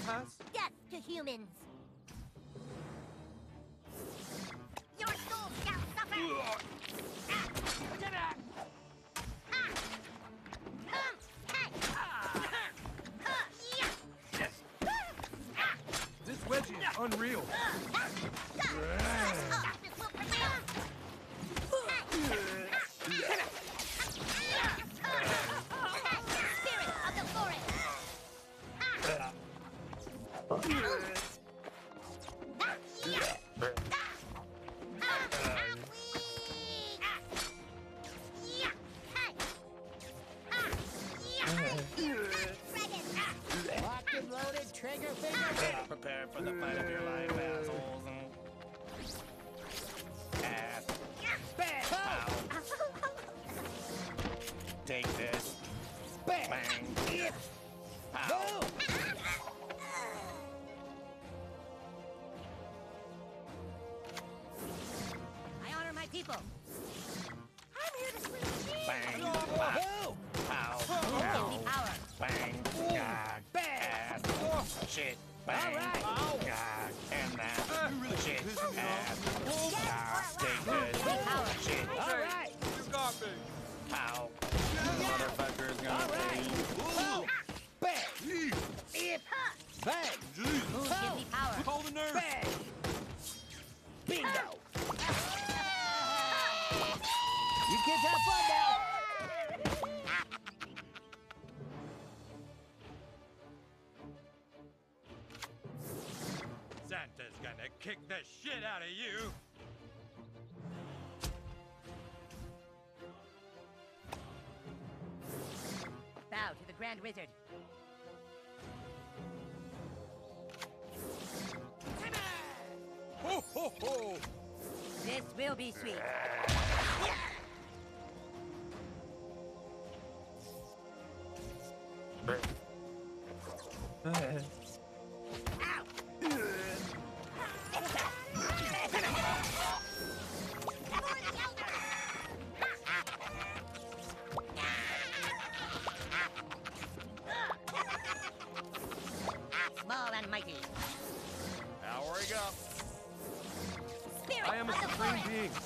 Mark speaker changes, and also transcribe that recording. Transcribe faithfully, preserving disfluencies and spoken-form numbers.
Speaker 1: has?
Speaker 2: Death to humans! Your soul shall suffer! Ah. Ah. Um, hey. Ah. Yeah. Ah.
Speaker 1: This wedgie is unreal.
Speaker 2: Darkness will prevail! Spirit of the forest!
Speaker 3: Locked and loaded, trigger finger.
Speaker 4: Prepare for the fight of your life, assholes. Ass.
Speaker 3: Bang!
Speaker 4: Ow. Take this.
Speaker 3: Bang!
Speaker 4: Bang. Ow.
Speaker 3: Boom!
Speaker 2: I honor my people. I'm here to sleep.
Speaker 4: Bang.
Speaker 3: Woohoo!
Speaker 4: Ow.
Speaker 2: Give me
Speaker 4: Ow.
Speaker 2: power.
Speaker 4: Bang. God.
Speaker 3: Bang!
Speaker 4: Ass. Shit. Bang.
Speaker 3: All right.
Speaker 4: God. And that.
Speaker 1: You really
Speaker 4: Shit.
Speaker 1: pissed me
Speaker 4: Ass.
Speaker 1: off.
Speaker 4: Ah, take this.
Speaker 2: Power.
Speaker 4: Shit.
Speaker 3: All right!
Speaker 1: You got me.
Speaker 4: Ow. Motherfucker's gonna
Speaker 3: All right!
Speaker 4: bleed.
Speaker 3: Boom! Bang!
Speaker 1: Jeez.
Speaker 3: Bang!
Speaker 1: Jeez.
Speaker 2: Moon gives me power.
Speaker 1: Call the nurse.
Speaker 3: Bang! Bingo! You kids have fun now!
Speaker 5: Santa's gonna kick the shit out of you!
Speaker 2: Bow to the Grand Wizard.
Speaker 1: Ho, ho, ho.
Speaker 2: This will be sweet. Small and mighty.
Speaker 5: Now we go.
Speaker 2: Spirit
Speaker 1: I am a
Speaker 2: of the
Speaker 1: supreme
Speaker 2: forest.
Speaker 1: being.